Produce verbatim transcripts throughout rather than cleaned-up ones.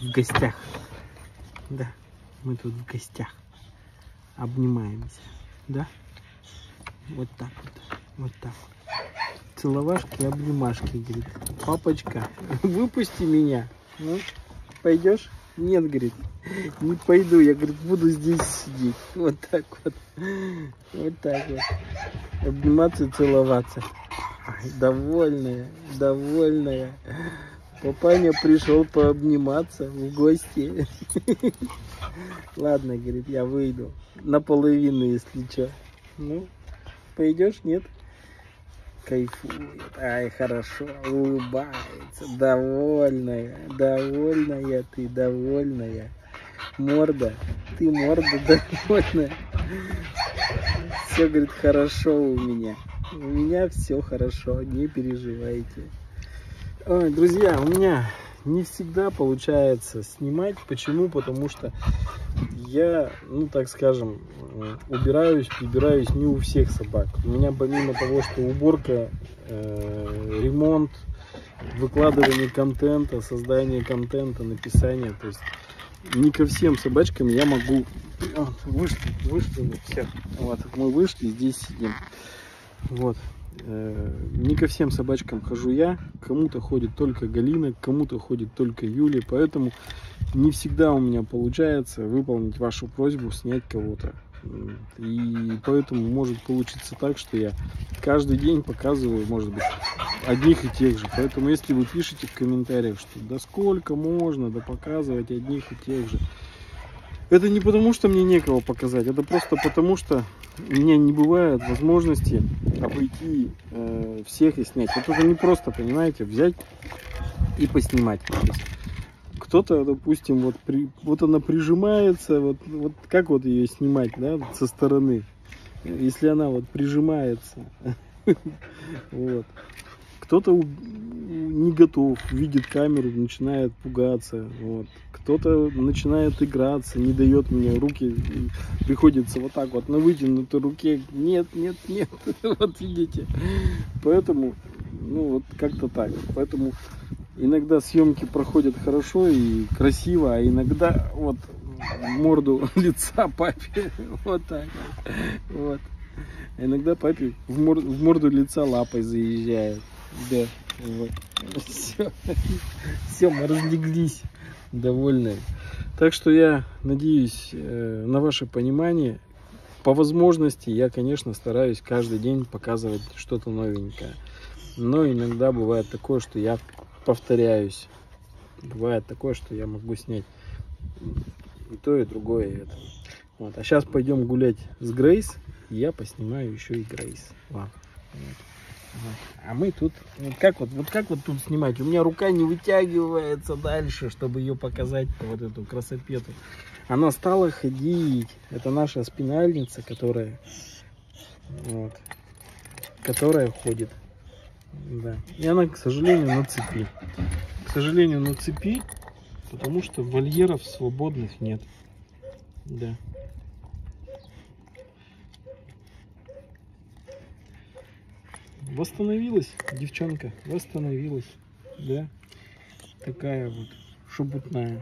в гостях. Да, мы тут в гостях. Обнимаемся. Да? Вот так вот. Вот так вот. Целовашки, обнимашки, говорит. Папочка, выпусти меня. Ну, пойдешь? Нет, говорит, не пойду. Я, говорит, буду здесь сидеть. Вот так вот. Вот так вот. Обниматься и целоваться. Ай, довольная, довольная. Папаня пришел пообниматься в гости. Ладно, говорит, я выйду. Наполовину, если что. Ну, пойдешь? Нет? Кайфует. Ай, хорошо. Улыбается. Довольная. Довольная ты, довольная. Морда. Ты морда довольная. Все, говорит, хорошо у меня. У меня все хорошо. Не переживайте. Ой, друзья, у меня не всегда получается снимать. Почему? Потому что я, ну так скажем, убираюсь, прибираюсь не у всех собак. У меня помимо того, что уборка, э, ремонт, выкладывание контента, создание контента, написание, то есть не ко всем собачкам я могу... Вот, вышли, вышли, все. Вот, мы вышли, здесь сидим. Вот. Не ко всем собачкам хожу я, кому-то ходит только Галина, кому-то ходит только Юля, поэтому не всегда у меня получается выполнить вашу просьбу снять кого-то. И поэтому может получиться так, что я каждый день показываю, может быть, одних и тех же. Поэтому если вы пишете в комментариях, что да сколько можно, да показывать одних и тех же, это не потому, что мне некого показать, это просто потому, что у меня не бывает возможности обойти э, всех и снять. Вот это не просто, понимаете, взять и поснимать. Кто-то, допустим, вот, при, вот она прижимается, вот, вот как вот ее снимать, да, со стороны, если она вот прижимается. Вот. Кто-то не готов, видит камеру, начинает пугаться. Вот. Кто-то начинает играться, не дает мне руки, приходится вот так вот на вытянутой руке. Нет, нет, нет. Вот видите. Поэтому, ну вот как-то так. Поэтому иногда съемки проходят хорошо и красиво, а иногда вот морду лица папе. Вот так вот. А иногда папе в морду, в морду лица лапой заезжает. Да, вот. Все. Все, мы разлеглись довольные. Так что я надеюсь э, на ваше понимание. По возможности я, конечно, стараюсь каждый день показывать что-то новенькое. Но иногда бывает такое, что я повторяюсь. Бывает такое, что я могу снять и то, и другое. И это. Вот. А сейчас пойдем гулять с Грейс. И я поснимаю еще и Грейс. Вот. Вот. А мы тут, вот как вот, вот как вот тут снимать? У меня рука не вытягивается дальше, чтобы ее показать, вот эту красопету. Она стала ходить. Это наша спинальница, которая, вот, которая ходит. Да. И она, к сожалению, на цепи. К сожалению, на цепи, потому что вольеров свободных нет. Да. Восстановилась девчонка, восстановилась, да, такая вот шебутная.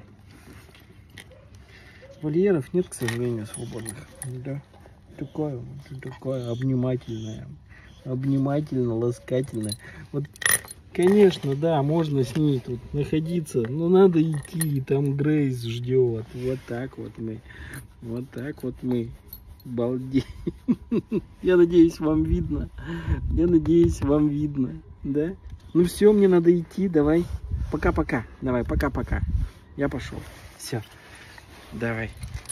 Вольеров нет, к сожалению, свободных, да, такая вот, такая обнимательная, обнимательно, ласкательная. Вот, конечно, да, можно с ней тут находиться, но надо идти, там Грейс ждет, вот так вот мы, вот так вот мы. Балдеть. Я надеюсь, вам видно. Я надеюсь, вам видно. Да? Ну все, мне надо идти. Давай. Пока-пока. Давай, пока-пока. Я пошел. Все. Давай.